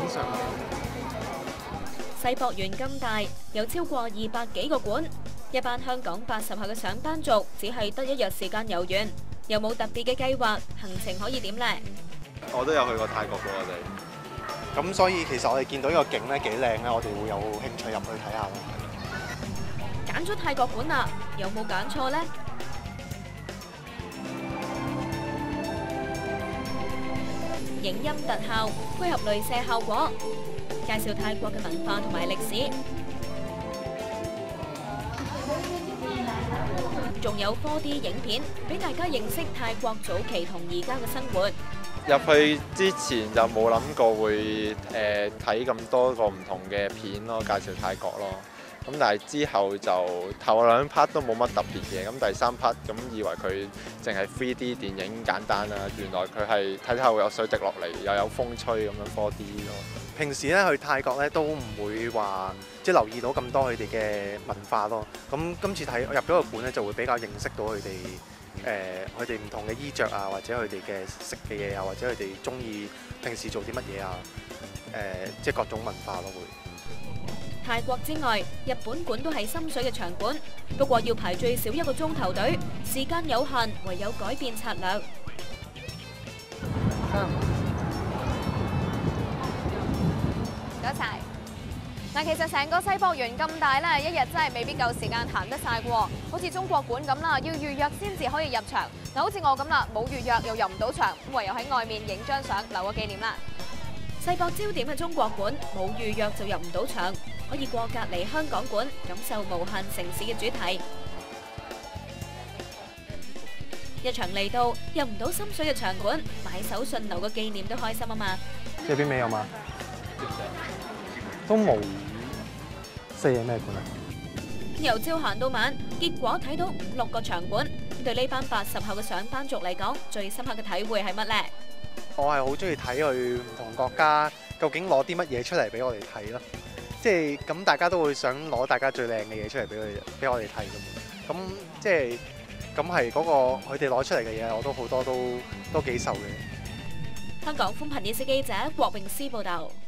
常。 世博園咁大，有超過200幾個館，一班香港80後嘅上班族只係得1日時間遊園，有冇特別嘅計劃？行程可以點呢？ 我都有去過泰國嘅，我哋。 咁所以其實我哋見到呢個景咧幾靚咧，我哋會有興趣入去睇下咯。 揀咗泰國館啦，有冇揀錯呢？影音特效配合鐳射效果，介紹泰國嘅文化同埋歷史，仲有 4D 影片俾大家認識泰國早期同而家嘅生活。 入去之前就冇諗過會睇咁多個唔同嘅片咯，介紹泰國咯。咁但係之後就頭2 part 都冇乜特別嘅，咁第3 part 咁以為佢淨係 3D 電影簡單啦，原來佢係睇下會有水滴落嚟，又有風吹咁樣 4D 咯。 平時咧去泰國咧都唔會話即係留意到咁多佢哋嘅文化咯。咁今次入咗個館咧就會比較認識到佢哋唔同嘅衣着啊，或者佢哋嘅食嘅嘢啊，或者佢哋中意平時做啲乜嘢啊，即係各種文化咯會。 泰國之外，日本館都係深水嘅場館，不過要排最少1個鐘頭隊，時間有限，唯有改變策略。 唔該晒。嗱，其實成個世博園咁大咧，一日真係未必夠時間行得晒嘅喎。好似中國館咁啦，要預約先至可以入場。嗱，好似我咁啦，冇預約又入唔到場，唯有喺外面影張相留個紀念啦。 世博焦點嘅中國館冇預約就入唔到場，可以過隔離香港館感受無限城市嘅主題。一場嚟到入唔到深水嘅場館，買手信留個紀念都開心啊嘛！ 即係邊尾有嘛？都冇4嘢咩館啊？ 由朝行到晚，結果睇到5、6個場館。對呢班80後嘅上班族嚟講，最深刻嘅體會係乜呢？ 我係好中意睇佢唔同國家究竟攞啲乜嘢出嚟俾我哋睇咯，即係咁大家都會想攞大家最靚嘅嘢出嚟俾我哋睇㗎嘛，咁即係咁係嗰個佢哋攞出嚟嘅嘢，我都好多都幾受嘅。 香港寬頻電視記者郭詠詩報導。